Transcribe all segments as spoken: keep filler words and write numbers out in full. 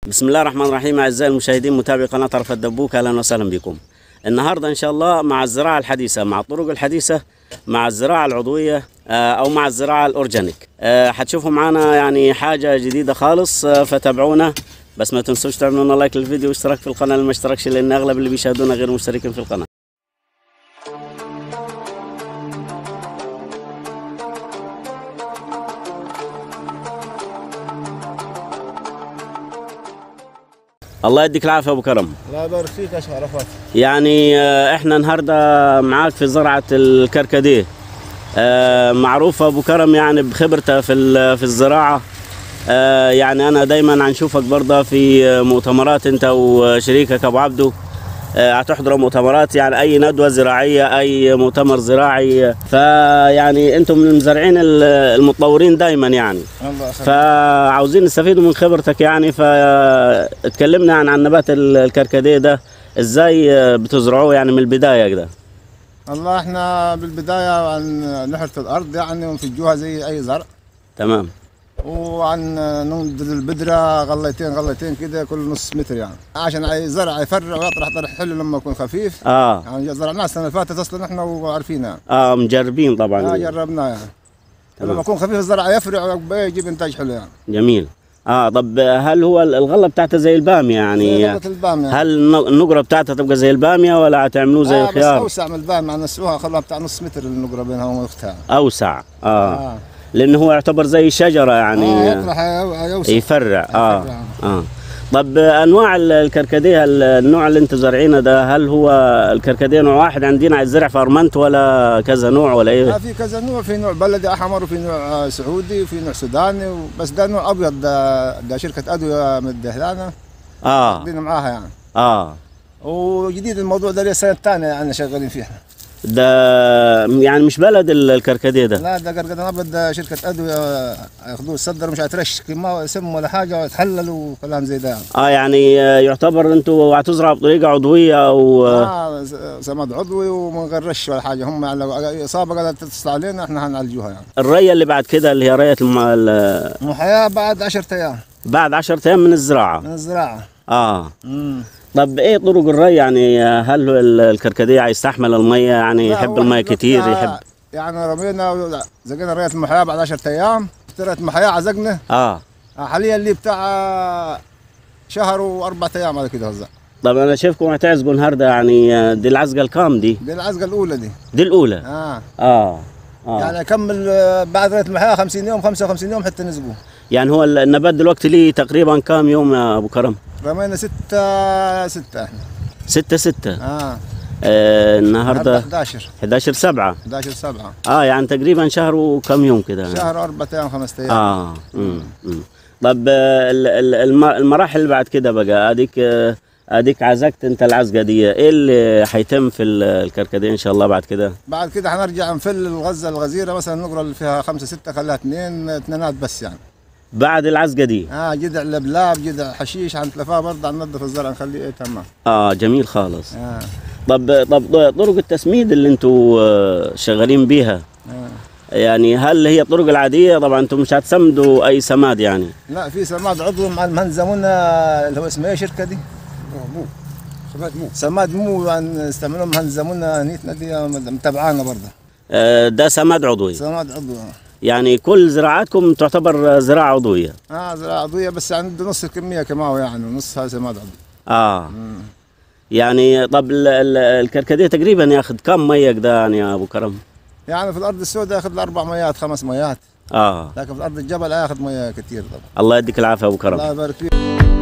بسم الله الرحمن الرحيم. أعزائي المشاهدين متابعي قناة طرف الدبوك، أهلا وسهلا بكم. النهاردة إن شاء الله مع الزراعة الحديثة، مع الطرق الحديثة، مع الزراعة العضوية أو مع الزراعة الأورجانيك. حتشوفوا معنا يعني حاجة جديدة خالص، فتابعونا. بس ما تنسوش تعملوا لنا لايك للفيديو واشتراك في القناة اللي ما اشتركش، لأن أغلب اللي بيشاهدونا غير مشتركين في القناة. الله يديك العافية أبو كرم. الله يبارك فيك يا شيخ عرفات. يعني احنا النهارده معاك في زراعة الكركديه. معروف أبو كرم يعني بخبرته في في الزراعة. يعني أنا دايما عنشوفك برضه في مؤتمرات أنت وشريكك أبو عبدو، هتحضروا مؤتمرات، يعني أي ندوة زراعية، أي مؤتمر زراعي، فيعني أنتم من المزارعين المتطورين دايما يعني. فعاوزين نستفيدوا من خبرتك يعني، فتكلمنا عن عن نبات الكركديه ده، إزاي بتزرعوه يعني من البداية كده؟ والله احنا بالبداية عن نحرث الأرض يعني ونفجوها زي أي زرع. تمام. وعن ننضد البذرة غليتين غليتين كده كل نص متر يعني، عشان اي زرع يفرع ويطرح طرح حلو لما يكون خفيف. اه يعني زرعناه السنة اللي فاتت اصلا احنا وعارفينها. اه مجربين طبعا. اه جربناه يعني. لما يكون خفيف الزرع يفرع ويجيب انتاج حلو يعني. جميل. اه طب هل هو الغله بتاعته زي الباميه يعني؟ زي غلة الباميه. هل النقره بتاعتها تبقى زي الباميه ولا هتعملوا زي آه الخيار؟ بس اوسع من الباميه، نسوها خلوها بتاع نص متر النقره بينها واختها. اوسع. اه, آه. لانه هو يعتبر زي شجره يعني. اه يوسع يفرع. اه يفرع. اه طب انواع الكركديه، النوع اللي انتم زارعينه ده، هل هو الكركديه نوع واحد عندنا على الزرع في ارمنت ولا كذا نوع ولا ايه؟ اه في كذا نوع، في نوع بلدي احمر وفي نوع سعودي وفي نوع سوداني، بس ده نوع ابيض، ده, ده شركه ادويه من الدهلانه. اه بدينا معاها يعني. اه وجديد الموضوع ده، لي السنه الثانيه يعني شغالين فيه. ده يعني مش بلد الكركديه ده؟ لا ده كركديه ابيض، ده شركه ادويه ياخذوه الصدر، مش هترش ما سم ولا حاجه ويتحلل وكلام زي ده. اه يعني يعتبر انتوا هتزرعوا بطريقه عضويه او اه سماد عضوي ومن غير رش ولا حاجه، هم يعني لو اصابه قاعده تتصل علينا احنا هنعالجوها يعني. الريه اللي بعد كده اللي هي ريه المحياه بعد عشرة ايام. بعد عشرة ايام من الزراعه. من الزراعه. اه امم طب ايه طرق الري يعني؟ هل الكركديه يستحمل الميه يعني؟ يحب الميه كتير؟ يحب يعني رمينا زقنا ريه المحياه بعد عشرة ايام، اشتريت محياه عزقنا. اه حاليا اللي بتاع شهر واربع ايام على كده هزق. طب انا شايفكم هتعزقوا النهارده يعني، دي العزقه الكام دي؟ دي العزقه الاولى دي. دي الاولى. اه اه, آه. يعني اكمل بعد ريه المحياه خمسين يوم خمسة وخمسين يوم حتى نزقوه. يعني هو النبات دلوقتي ليه تقريبا كام يوم يا ابو كرم؟ رمينا ستة ستة احنا. ستة ستة. اه, آه النهارده حداشر حداشر سبعة. حداشر سبعة. اه يعني تقريبا شهر وكم يوم كده؟ شهر أربعة أيام خمسة أيام. اه امم طب المراحل اللي بعد كده بقى، اديك اديك عزقت انت العزقه دي، ايه اللي هيتم في الكركديه ان شاء الله بعد كده؟ بعد كده هنرجع نفل الغزه الغزيره، مثلا النقره اللي فيها خمسه سته خليها اثنين اثنينات بس يعني. بعد العزقه دي اه جذع لبلاب جذع حشيش هنتلفاه برضه، هننظف الزرع نخليه ايه تمام. اه جميل خالص. آه. طب طب طرق التسميد اللي انتوا شغالين بيها، آه. يعني هل هي الطرق العاديه؟ طبعا انتم مش هتسمدوا اي سماد يعني. لا في سماد عضوي مع المهنزمونا اللي هو اسمه ايه الشركه دي؟ مو سماد مو سماد مو يعني استعملوا مهنزمونا نيتنا دي متابعانا برضه. آه ده سماد عضوي. سماد عضوي. يعني كل زراعاتكم تعتبر زراعه عضويه؟ اه زراعه عضويه، بس عنده نص الكميه كمان يعني، ونصها سماد عضوي. اه مم. يعني طب الكركديه تقريبا ياخذ كم ميه كده يعني يا ابو كرم؟ يعني في الارض السوداء ياخذ اربع ميات خمس ميات. اه لكن في الارض الجبل ياخذ ميه كثير طبعا. الله يديك العافيه ابو كرم. الله يبارك فيك.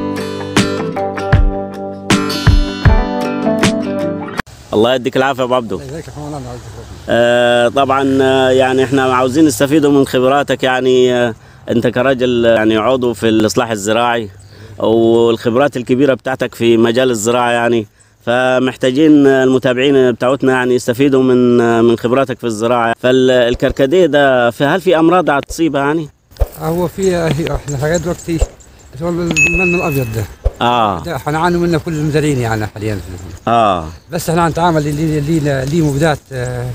الله يديك العافيه ابو عبدو. الله يجزاك الله خير. آه طبعا آه يعني احنا عاوزين نستفيدوا من خبراتك يعني، آه انت كراجل يعني عضو في الاصلاح الزراعي والخبرات الكبيره بتاعتك في مجال الزراعه يعني، فمحتاجين المتابعين بتاعتنا يعني يستفيدوا من من خبراتك في الزراعه. فالكركديه ده هل في امراض هتصيبها يعني؟ هو في احنا حاجات دلوقتي المن الابيض ده اه ده احنا نعاني منه كل المزارعين يعني حاليا. اه بس احنا نتعامل اللي اللي اللي مبيدات آه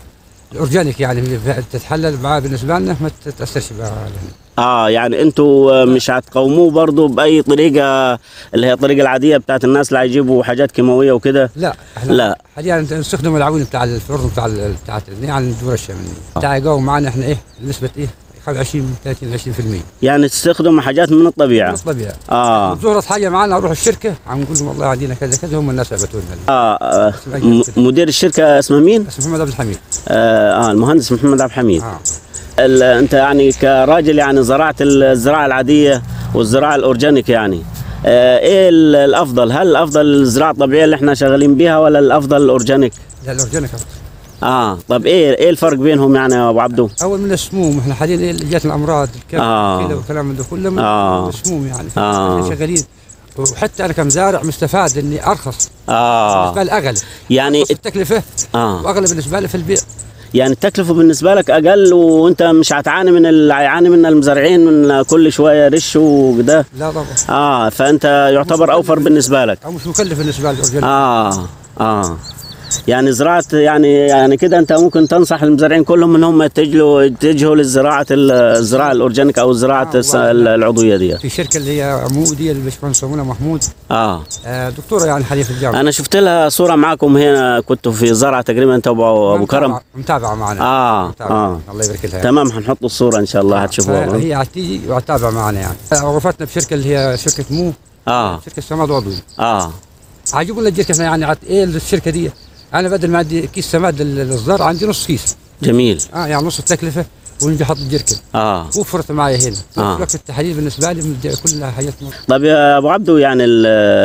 الاورجانيك يعني تتحلل معاه بالنسبه لنا ما تتاثرش بها. اه يعني انتوا مش هتقاوموه برضه باي طريقه اللي هي الطريقه العاديه بتاعت الناس اللي هيجيبوا حاجات كيماويه وكده؟ لا احنا لا حاليا نستخدم العوين بتاع الفرن بتاع بتاعت يعني الدور الشمالي بتاع يقاوم معنا احنا ايه نسبه ايه عشرين ثلاثين عشرين بالمئة. يعني تستخدموا حاجات من الطبيعه؟ من الطبيعه. اه ظهرت حاجه معنا اروح الشركه عم نقول لهم والله عندنا كذا كذا هم الناس يبعثوا لنا. اه, آه مدير الشركه اسمه مين؟ اسمه محمد عبد الحميد. اه, آه المهندس محمد عبد الحميد. آه. انت يعني كراجل يعني زراعه الزراعه العاديه والزراعه الاورجانيك يعني آه ايه الافضل؟ هل الافضل الزراعه الطبيعيه اللي احنا شغالين بيها ولا الافضل الاورجانيك؟ لا الاورجانيك افضل. اه طب ايه ايه الفرق بينهم يعني يا ابو عبدو؟ اول من السموم احنا حاليا جاتنا الامراض الكبد آه. كذا والكلام من ده كله من آه. السموم يعني آه. شغالين وحتى انا كمزارع مستفاد اني ارخص اه بالنسبه لي اغلى يعني التكلفه اه واغلى بالنسبه لي في البيع. يعني التكلفه بالنسبه لك اقل وانت مش هتعاني من اللي هيعاني من المزارعين من كل شويه رش وكده. لا طبعا. اه فانت يعتبر اوفر بالنسبه لك. او مش مكلف بالنسبه لي. اه اه يعني زراعه يعني يعني كده انت ممكن تنصح المزارعين كلهم ان هم يتجهوا يتجهوا للزراعه الزراعه الاورجانيك او الزراعه آه العضويه دي. في شركه اللي هي عموديه اللي باشمهندس محمود اه, آه دكتوره يعني حاليا في الجامعه. انا شفت لها صوره معكم هنا كنتوا في زرعه تقريبا انت ابو كرم. متابعه معنا. اه متابعة. اه الله يبارك لها. تمام هنحط الصوره ان شاء الله آه. هتشوفوها. هي هتيجي وهتتابع معنا يعني. عرفتنا بشركه اللي هي شركه مو اه شركه سماد عضوي. اه عجبونا الجركه احنا يعني ايه الشركه دي. انا بدل ما عندي كيس سماد للزرع عندي نص كيس. جميل. اه يعني نص التكلفه ونجي احط الجركن. اه وفرت معي هنا. آه. وفرت التحاليل بالنسبه لي كلها حاجات. طيب يا ابو عبدو يعني ال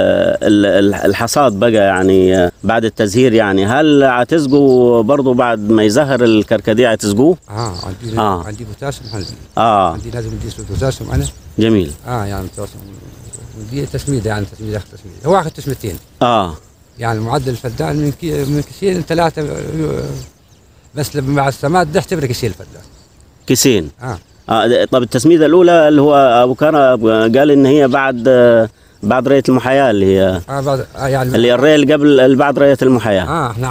ال الحصاد بقى يعني بعد التزهير يعني هل هتسقوا برضه بعد ما يزهر الكركديه هتسقوه؟ اه عندي آه. عندي بوتاسيوم عندي. اه عندي لازم ادي بوتاسيوم انا. جميل. اه يعني بوتاسيوم ودي تسميده يعني تسميده اخذ تسميده هو اخذ تسميتين. اه يعني معدل الفدان من كي من كيسين ثلاثه بس مع السماد ده اعتبره كيسين الفدان. كيسين. اه اه طب التسميده الاولى اللي هو ابو كرم قال ان هي بعد بعد ريه المحاياه اللي هي اه بعد آه يعني اللي هي الريه اللي قبل اللي بعد ريه المحاياه. اه احنا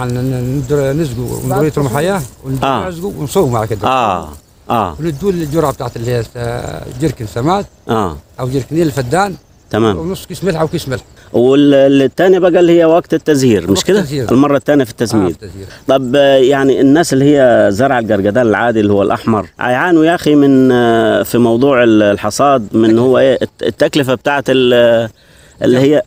نسقوا من ريه المحاياه ونسقوا ونصوم على كده. اه اه وندوا الجرعه بتاعت اللي هي جركن سماد اه او جركنين الفدان. تمام. ونص كيس ملح او كيس ملح. والثانيه بقى اللي هي وقت التزهير مش كده؟ المره الثانيه في التسميد. آه طب يعني الناس اللي هي زرع القرقدان العادي اللي هو الاحمر هيعانوا يا اخي من في موضوع الحصاد من هو ايه التكلفه بتاعت اللي هي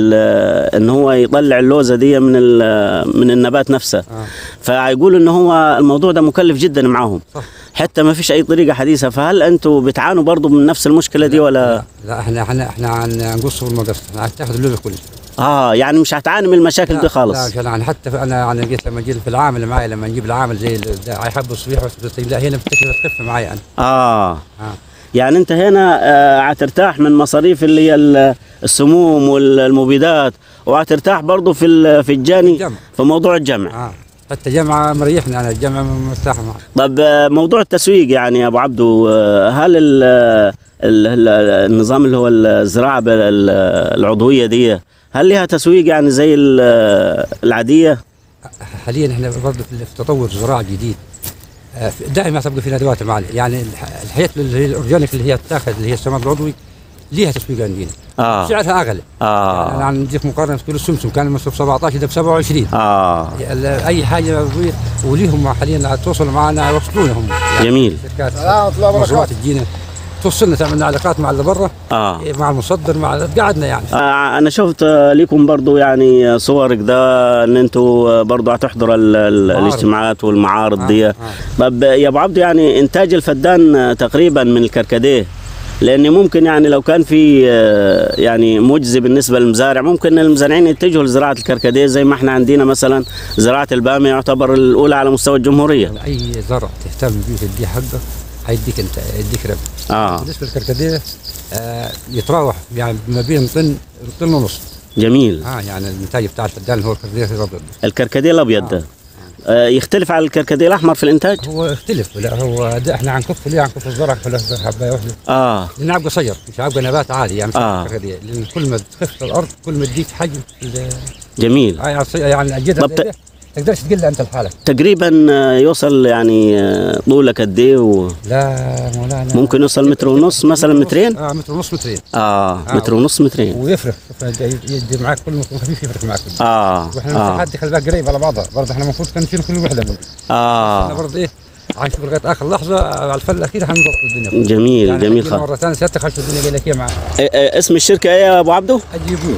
ان هو يطلع اللوزه دي من من النبات نفسه. آه. فيقولوا ان هو الموضوع ده مكلف جدا معاهم. صح. حتى ما فيش اي طريقه حديثه. فهل انتم بتعانوا برضه من نفس المشكله دي ولا؟ لا, لا احنا احنا احنا هنقص بالمقص هتاخذ اللوزه كلها. اه يعني مش هتعاني من المشاكل دي خالص. لا يعني حتى انا انا جيت لما جيت في العامل اللي معي لما نجيب العامل زي هيحب الصبيح لا هنا التكلفه تخف معي انا. اه, آه. يعني انت هنا آه هترتاح من مصاريف اللي هي السموم والمبيدات وهترتاح برضه في في الجاني الجمع. في موضوع الجمع. آه. حتى جمعة مريحني انا الجمعة مرتاح معه. طب موضوع التسويق يعني يا ابو عبدو هل ال ال النظام اللي هو الزراعه العضويه دي هل لها تسويق يعني زي العاديه؟ حاليا احنا برضه في تطور زراعه جديد دائما تبقى في ندوات معنا يعني الحياه اللي هي الاورجانيك اللي هي تاخذ اللي هي السماد العضوي ليها تسويق عندنا. آه. سعرها اغلى. اه يعني انا نديك مقارنه كيلو السمسم كان المصروف سبعطعش ده ب سبعة وعشرين. اه اي حاجه وليهم حاليا توصل معنا يوصلونهم يعني. جميل. شركات مزروعات تجينا توصلنا تعمل علاقات مع اللي برا. اه مع المصدر مع قعدنا يعني. آه انا شفت لكم برضو يعني صورك ده ان انتم برضو هتحضروا الاجتماعات والمعارض آه. دي. آه. طب يا ابو عبد يعني انتاج الفدان تقريبا من الكركديه لان ممكن يعني لو كان في يعني مجزي بالنسبه للمزارع ممكن المزارعين يتجهوا لزراعه الكركديه زي ما احنا عندنا مثلا زراعه الباميه يعتبر الاولى على مستوى الجمهوريه. اي زرع تهتم بيه تديه حقه هيديك انت يديك ربح. اه بالنسبه للكركديه آه يتراوح يعني ما بين طن طن ونص. جميل. اه يعني الانتاج بتاع الفدان اللي هو الكركديه الابيض. الكركديه الابيض ده آه. آه يختلف على الكركديه الاحمر في الانتاج؟ هو يختلف. لا هو ده احنا عنكف ليه عنكف الزرع كله حبايه واحده. اه لان عبقى قصير مش عبقى نبات عالي يعني. آه. الكركديه لان كل ما تخف الارض كل ما تديك حجم. جميل. يعني اجدها طب تقدرش تقل انت لحالك. تقريبا آه، يوصل يعني آه، طوله قد ايه و... لا مولانا ممكن يوصل متر ونص مثلا، مترين؟ اه متر ونص مترين. اه, آه. متر ونص مترين. ويفرق يدي معاك كل متر خفيف يفرق معاك. اه واحنا اه المساحات دي خلي بالك قريب على بعضها، برضه احنا المفروض كان نشيل كل وحده منهم. اه احنا برضه ايه هنشوف لغايه اخر لحظه على الفل الاخير هنضبط الدنيا. جميل يعني جميل خالص. مره ثانيه سيادتك هنشوف الدنيا جايه لك ايه مع إيه إيه اسم الشركه ايه يا ابو عبده؟ اجيبوه.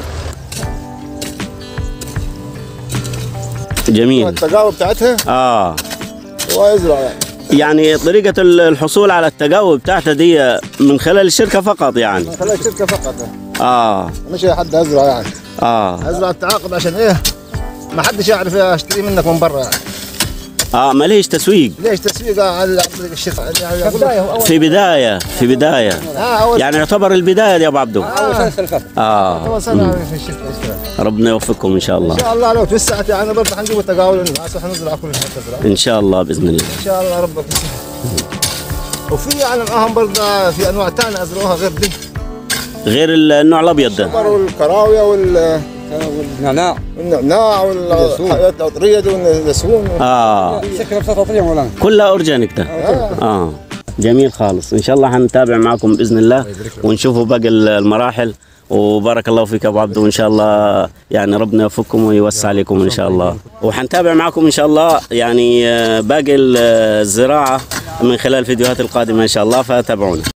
جميل. التقاوى بتاعتها اه ويزرع يعني. يعني طريقة الحصول على التقاوى بتاعتها دي من خلال الشركة فقط يعني؟ من خلال الشركة فقط. اه مش اي حد ازرع يعني. اه ازرع التعاقد عشان ايه؟ ما حدش يعرف اشتري منك من برا يعني. اه ما ليش تسويق؟ ليش تسويق على الشركة يعني في بداية في بداية آه يعني يعتبر البداية يا ابو عبده. اول سنه اللي فاتت. اه اول سنة في الشركة اشتراك. ربنا يوفقكم ان شاء الله. ان شاء الله لو توسعت يعني برضه حنجيب التقاول للناس وحنزرع كل شيء تزرع. ان شاء الله باذن الله. ان شاء الله ربك يسهل. وفي يعني معاهم برضه في انواع ثانيه ازرعوها غير دي. غير النوع الابيض ده. والكراويه وال والنعناع والنعناع والريد والياسمين. اه شكلها بسيطه طريه مولانا. كلها اورجانيك ده. اه جميل خالص. ان شاء الله هنتابع معكم باذن الله ونشوفوا باقي المراحل. وبارك الله فيك ابو عبده، وان شاء الله يعني ربنا يوفقكم ويوسع عليكم ان شاء الله. وحنتابع معكم ان شاء الله يعني باقي الزراعه من خلال الفيديوهات القادمه ان شاء الله، فتابعونا.